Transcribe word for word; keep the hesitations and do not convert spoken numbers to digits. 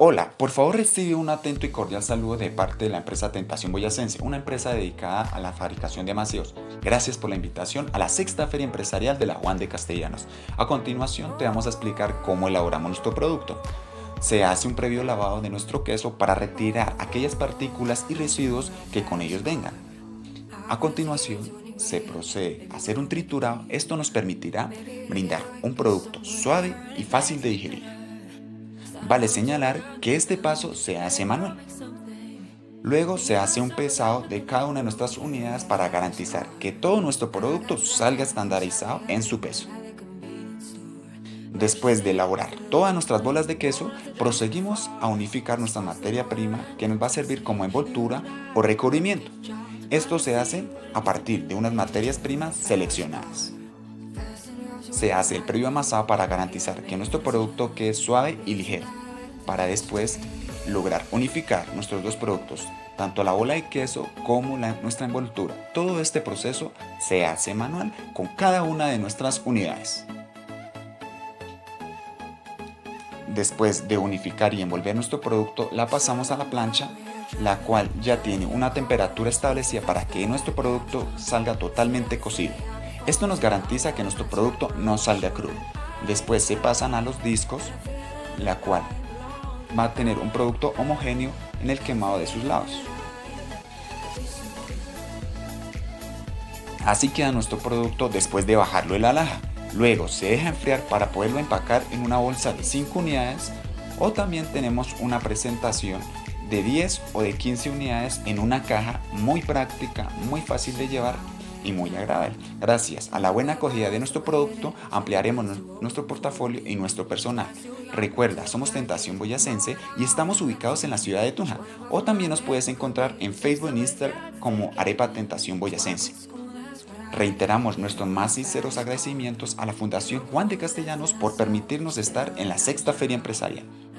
Hola, por favor recibe un atento y cordial saludo de parte de la empresa Tentación Boyacense, una empresa dedicada a la fabricación de amacios. Gracias por la invitación a la sexta Feria Empresarial de la Juan de Castellanos. A continuación te vamos a explicar cómo elaboramos nuestro producto. Se hace un previo lavado de nuestro queso para retirar aquellas partículas y residuos que con ellos vengan. A continuación, se procede a hacer un triturado. Esto nos permitirá brindar un producto suave y fácil de digerir. Vale señalar que este paso se hace manual. Luego se hace un pesado de cada una de nuestras unidades para garantizar que todo nuestro producto salga estandarizado en su peso. Después de elaborar todas nuestras bolas de queso, proseguimos a unificar nuestra materia prima que nos va a servir como envoltura o recubrimiento. Esto se hace a partir de unas materias primas seleccionadas. Se hace el previo amasado para garantizar que nuestro producto quede suave y ligero, para después lograr unificar nuestros dos productos, tanto la bola de queso como la, nuestra envoltura. Todo este proceso se hace manual con cada una de nuestras unidades. Después de unificar y envolver nuestro producto, la pasamos a la plancha, la cual ya tiene una temperatura establecida para que nuestro producto salga totalmente cocido. Esto nos garantiza que nuestro producto no salga crudo. Después se pasan a los discos, la cual va a tener un producto homogéneo en el quemado de sus lados. Así queda nuestro producto después de bajarlo de la laja. Luego se deja enfriar para poderlo empacar en una bolsa de cinco unidades, o también tenemos una presentación de diez o de quince unidades en una caja muy práctica, muy fácil de llevar y muy agradable. Gracias a la buena acogida de nuestro producto, ampliaremos nuestro portafolio y nuestro personal. Recuerda, somos Tentación Boyacense y estamos ubicados en la ciudad de Tunja, o también nos puedes encontrar en Facebook e Instagram como Arepa Tentación Boyacense. Reiteramos nuestros más sinceros agradecimientos a la Fundación Juan de Castellanos por permitirnos estar en la sexta Feria Empresarial.